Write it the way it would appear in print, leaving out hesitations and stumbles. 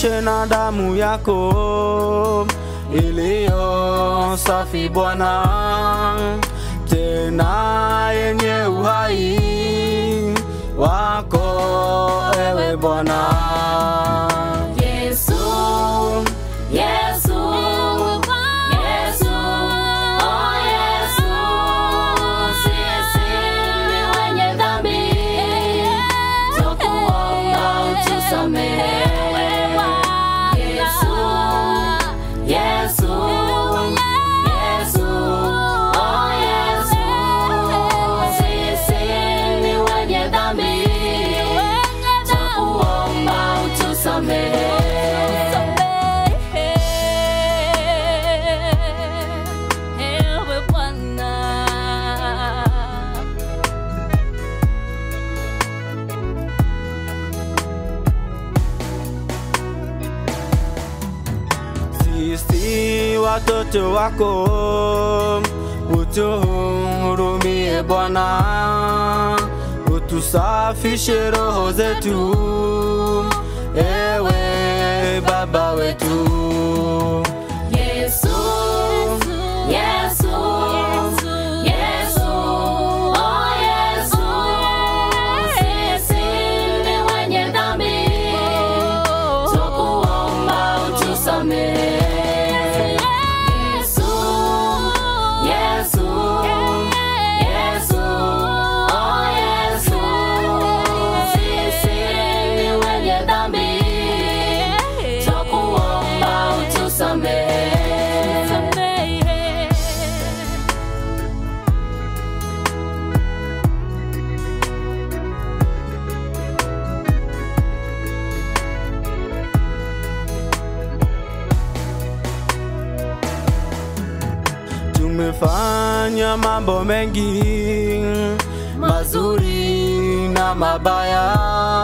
tusafishe na damu yako iliyo safi Bwana, tena yenye uhai wako ewe Bwana. Yesu, Yesu, Yesu, oh Yesu, sisi ni wenye dhambi, twakuomba utusamehe. Yesu, Yesu, Yesu, oh Yesu, sisi ni wenye dhambi, twakuomba utusamehe. Sisi watoto wako, utuhurumie Bwana, utusafishe roho zetu ewe Baba wetu. Yesu, Yesu, Yesu, oh Yesu, sisi ni wenye dhambi, twakuomba utusamehe. Yesu, Yesu, Yesu, oh Yesu, sisi ni wenye dhambi, twakuomba utusamehe. Tumefanya mambo mengi mazuri na mabaya,